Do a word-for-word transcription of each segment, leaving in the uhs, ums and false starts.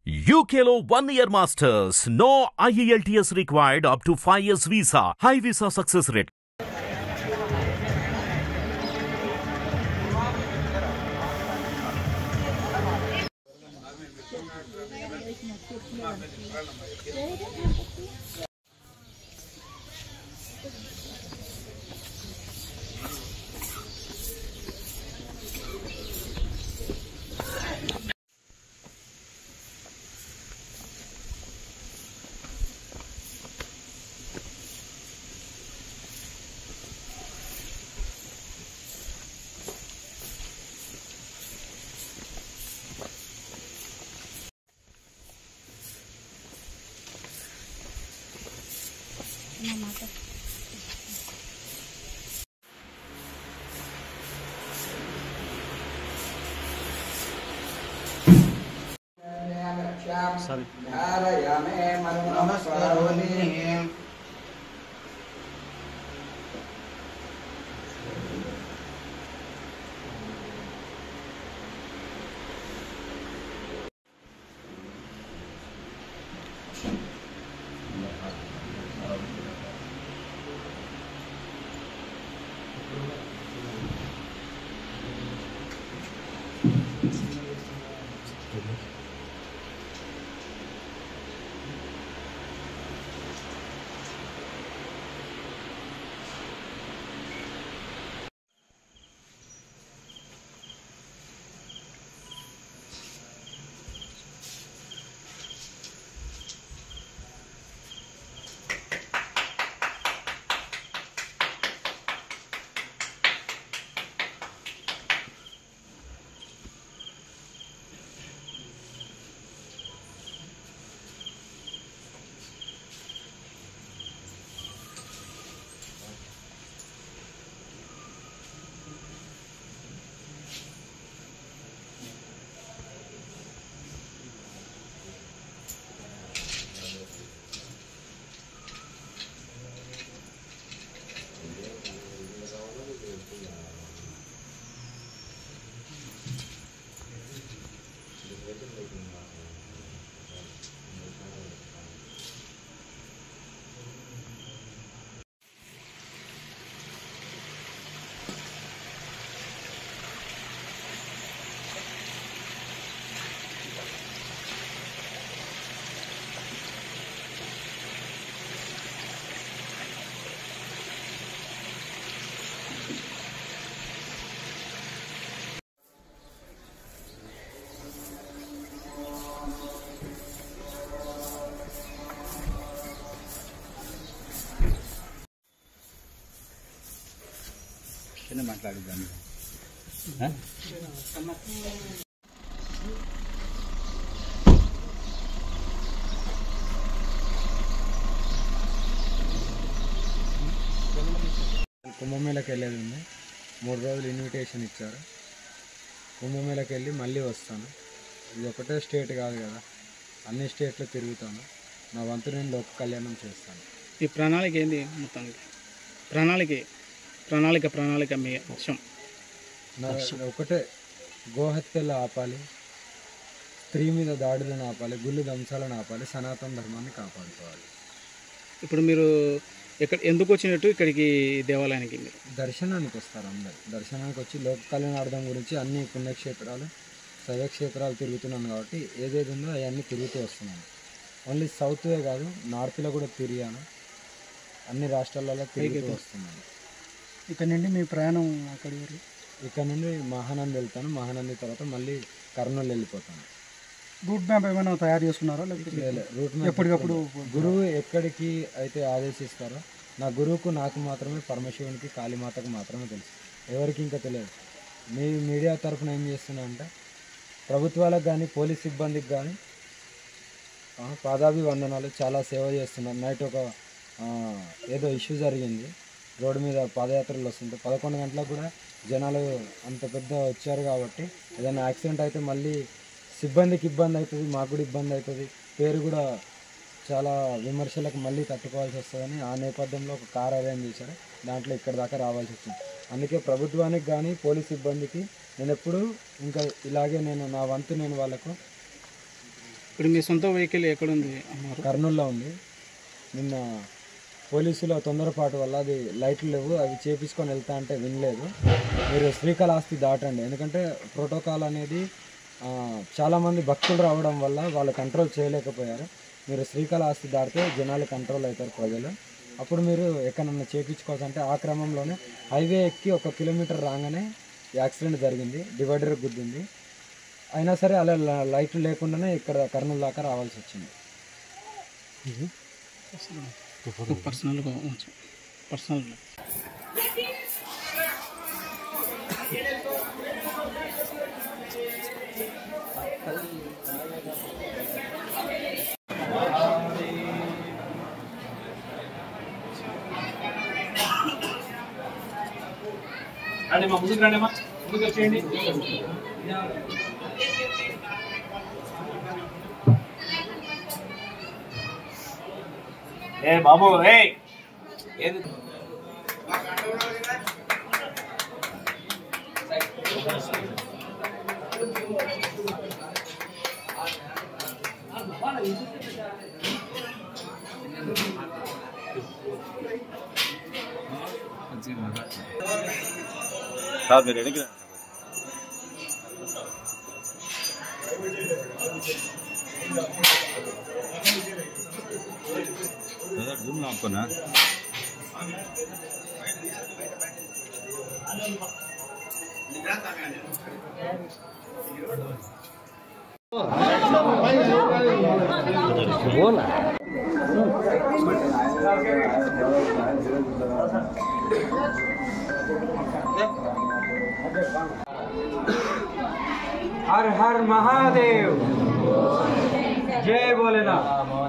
U K లో one year masters. No I E L T S required up to five years visa. High visa success rate. Sorry. Ini maట్లాడిద్దాం కుంభమేళకి వెళ్ళేది ఉంది. మూడు రోజులు invitation ఇచ్చారు. కుంభమేళకి వెళ్ళి మళ్ళీ వస్తాను. ఇది ఒకటే స్టేట్ కాదు కదా, అన్ని స్టేట్లో తిరుగుతాను. నా వంతు నేను లోక కళ్యాణం చేస్తాను. ఈ ప్రణాళిక ఏంది? మొత్తానికి ప్రణాళిక ప్రణాళిక ప్రణాళిక మీ విషయం ఒకటే, గోహత్యలు ఆపాలి, స్త్రీ మీద దాడులను ఆపాలి, గుళ్ళు దంశాలను ఆపాలి, సనాతన ధర్మాన్ని కాపాడుకోవాలి. ఇప్పుడు మీరు ఎక్కడ ఎందుకు వచ్చినట్టు ఇక్కడికి దేవాలయానికి? మీరు దర్శనానికి వస్తారు. అందరు దర్శనానికి వచ్చి లోక కళ్యాణార్థం గురించి అన్ని పుణ్యక్షేత్రాలు శైవక్షేత్రాలు తిరుగుతున్నాను కాబట్టి ఏదేది ఉందో అవన్నీ తిరుగుతూ వస్తున్నాను. ఓన్లీ సౌత్వే కాదు, నార్త్లో కూడా తిరిగాను. అన్ని రాష్ట్రాలలో తిరుగుతూ వస్తున్నాను. ఇక్కడ నుండి మీ ప్రయాణం అక్కడి ఇక్కడ నుండి మహానంది వెళ్తాను. మహానంది తర్వాత మళ్ళీ కర్నూలు వెళ్ళిపోతాను. రూట్ మ్యాప్ ఏమైనా తయారు చేసుకున్నారా? లేకపోతే రూట్ మ్యాప్ ఎప్పటికప్పుడు గురువు ఎక్కడికి అయితే ఆదేశిస్తారో, నా గురువుకు నాకు మాత్రమే, పరమశివునికి కాళీమాతకు మాత్రమే తెలుసు, ఎవరికి ఇంకా తెలియదు. మీ మీడియా తరఫున ఏం చేస్తున్నా అంటే, ప్రభుత్వాలకు కానీ పోలీస్ సిబ్బందికి కానీ పాదాభివందనాలు. చాలా సేవ చేస్తున్నారు. నైట్ ఒక ఏదో ఇష్యూ జరిగింది, రోడ్డు మీద పాదయాత్రలు వస్తుంటే పదకొండు గంటలకు కూడా జనాలు అంత పెద్ద వచ్చారు కాబట్టి ఏదైనా యాక్సిడెంట్ అయితే మళ్ళీ సిబ్బందికి ఇబ్బంది అవుతుంది, మాకు కూడా ఇబ్బంది అవుతుంది, పేరు కూడా చాలా విమర్శలకు మళ్ళీ తట్టుకోవాల్సి వస్తుందని ఆ నేపథ్యంలో ఒక కార్ అరేంజ్ చేశారు. దాంట్లో ఇక్కడ దాకా రావాల్సి వచ్చింది. అందుకే ప్రభుత్వానికి కానీ పోలీస్ సిబ్బందికి నేను ఎప్పుడు ఇంకా ఇలాగే నేను నా వంతు నేను వాళ్ళకు ఇప్పుడు మీ సొంత వెహికల్ ఎక్కడ ఉంది అన్నారు? కర్నూలులో ఉంది. నిన్న పోలీసుల తొందరపాటు వల్ల అది లైట్లు లేవు, అవి చేపించుకొని వెళ్తా అంటే వినలేదు. మీరు శ్రీకాళహస్తి దాటండి, ఎందుకంటే ప్రోటోకాల్ అనేది చాలామంది భక్తులు రావడం వల్ల వాళ్ళు కంట్రోల్ చేయలేకపోయారు. మీరు శ్రీకాళహస్తి దాటితే జనాలు కంట్రోల్ అవుతారు, ప్రజలు. అప్పుడు మీరు ఎక్కడన్నా చేయించుకోవచ్చు అంటే ఆ క్రమంలోనే హైవే ఎక్కి ఒక కిలోమీటర్ రాగానే యాక్సిడెంట్ జరిగింది, డివైడర్ గుద్దింది. అయినా సరే అలా లైట్లు లేకుండానే ఇక్కడ కర్నూలు దాకా రావాల్సి వచ్చింది. పర్సనల్గా పర్సనల్ రండి మా ముందుకు రండి అమ్మా, ముందుకు వచ్చేయండి. ఏ బాబు ఏ ఏది సార్ మీరు ఎడికి జూమ్ ఆపుకోనా? हर हर महादेव, जय भोलेनाथ।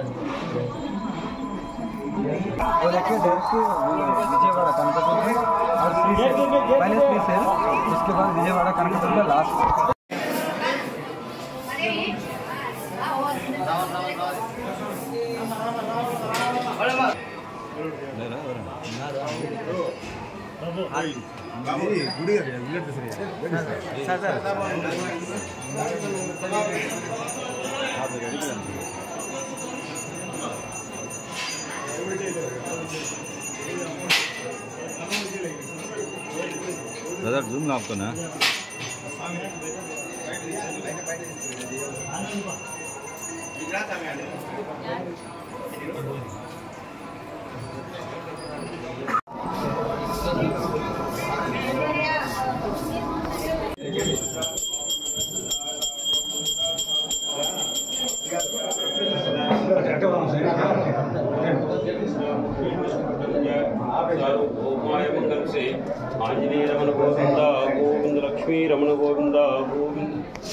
वो देखिए विजयवाड़ा कनकदुर्ग और श्रीशैल, पहले श्रीशैल, उसके बाद Vijayawada Kanakadurga last. Brother zoom ना आपको ना आंजनेय रमण गोविंद गोविंद लक्ष्मी रमण गोविंद गोविंद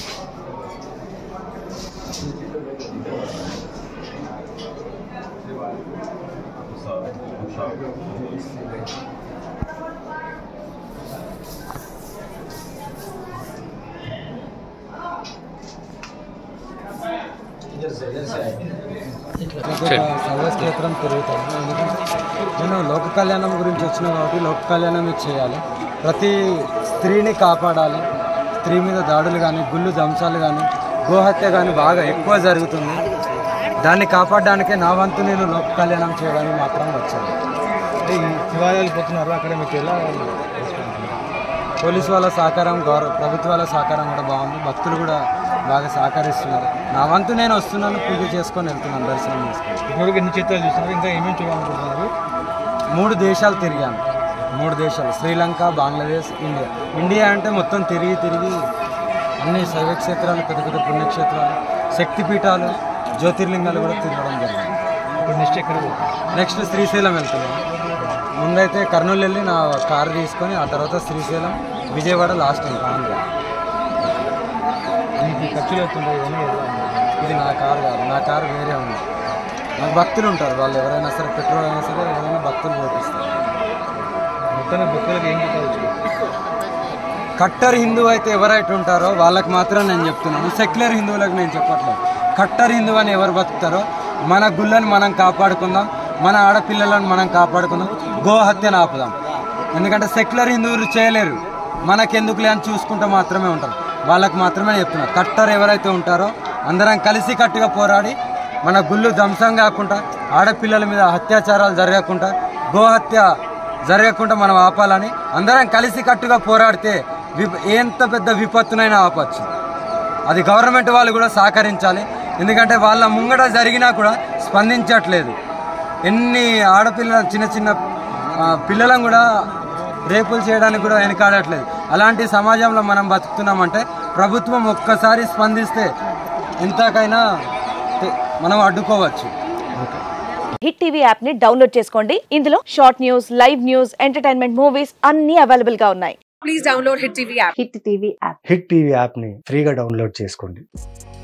సర్వక్షేత్రం తిరుగుతాను. ఎందుకంటే నేను లోక కళ్యాణం గురించి వచ్చిన కాబట్టి లోక కళ్యాణం చేయాలి. ప్రతి స్త్రీని కాపాడాలి. స్త్రీ మీద దాడులు కానీ, గుళ్ళు దంసాలు కానీ, గోహత్య కానీ బాగా ఎక్కువ జరుగుతుంది. దాన్ని కాపాడడానికే నా వంతు నేను లోక కళ్యాణం చేయడానికి మాత్రం వచ్చాను. శివాలయాలు పోతున్నారు, అక్కడ మీకు ఎలా పోలీసు వాళ్ళ సహకారం, గౌరవ ప్రభుత్వాల సహకారం కూడా బాగుంది. భక్తులు కూడా బాగా సహకరిస్తున్నారు. నా వంతు నేను వస్తున్నాను, పూజ చేసుకొని వెళ్తున్నాను, దర్శనం చేసుకొని. ఇప్పటికి ఎన్ని చిత్రాలు చూస్తున్నారు, ఇంకా ఏమేమి చూడాలనుకుంటున్నారు? మూడు దేశాలు తిరిగాను. మూడు దేశాలు, శ్రీలంక, బంగ్లాదేశ్, ఇండియా. ఇండియా అంటే మొత్తం తిరిగి తిరిగి అన్ని శైవక్షేత్రాలు, పెద్ద పెద్ద పుణ్యక్షేత్రాలు, శక్తిపీఠాలు, జ్యోతిర్లింగాలు కూడా తిరగడం జరిగింది. ఇప్పుడు నెక్స్ట్ ఎక్కడ? నెక్స్ట్ శ్రీశైలం వెళ్తున్నాను. ముందైతే కర్నూలు వెళ్ళి నా కారు తీసుకొని ఆ తర్వాత శ్రీశైలం, విజయవాడ లాస్ట్ ఇంకా ఆంధ్ర. మీకు ఖర్చులు అవుతుంటాయి కానీ ఇది నా కారు కాదు, నా కారు వేరే ఉంది. నాకు భక్తులు ఉంటారు, వాళ్ళు ఎవరైనా సరే పెట్రోల్ అయినా సరే ఎవరైనా భక్తులు పోపిస్తారు. మొత్తం భక్తులకు ఏం చెప్పవచ్చు? కట్టర్ హిందూ అయితే ఎవరైతే ఉంటారో వాళ్ళకి మాత్రం నేను చెప్తున్నాను, సెక్యులర్ హిందువులకు నేను చెప్పట్లేదు. కట్టర్ హిందూ అని ఎవరు బతుకుతారో మన గుళ్ళని మనం కాపాడుకుందాం, మన ఆడపిల్లలను మనం కాపాడుకుందాం, గోహత్యను ఆపుదాం. ఎందుకంటే సెక్యులర్ హిందువులు చేయలేరు, మనకెందుకులే అని చూసుకుంటూ మాత్రమే ఉంటారు. వాళ్ళకి మాత్రమే చెప్తున్నారు. కట్టర్ ఎవరైతే ఉంటారో అందరం కలిసి కట్టుగా పోరాడి మన గుళ్ళు ధ్వంసం కాకుండా, ఆడపిల్లల మీద అత్యాచారాలు జరగకుండా, గోహత్య జరగకుండా మనం ఆపాలని అందరం కలిసి కట్టుగా పోరాడితే ఎంత పెద్ద విపత్తునైనా ఆపచ్చు. అది గవర్నమెంట్ వాళ్ళు కూడా సహకరించాలి. ఎందుకంటే వాళ్ళ ముంగట జరిగినా కూడా స్పందించట్లేదు. ఎన్ని ఆడపిల్లల చిన్న చిన్న పిల్లలను కూడా రేపులు చేయడానికి కూడా వెనకాడట్లేదు. అలాంటి సమాజంలో మనం బతుకుతున్నామంటే ప్రభుత్వం ఒక్కసారి స్పందిస్తే ఎంతకైనా మనం అడ్డుకోవచ్చు. హిట్ టీవీ యాప్ ని డౌన్లోడ్ చేసుకోండి. ఇందులో short news, live news, entertainment movies అన్ని అవైలబుల్ గా ఉన్నాయి. Please download hit TV app. Hit TV app hit TV app ని ఫ్రీగా డౌన్లోడ్ చేసుకోండి.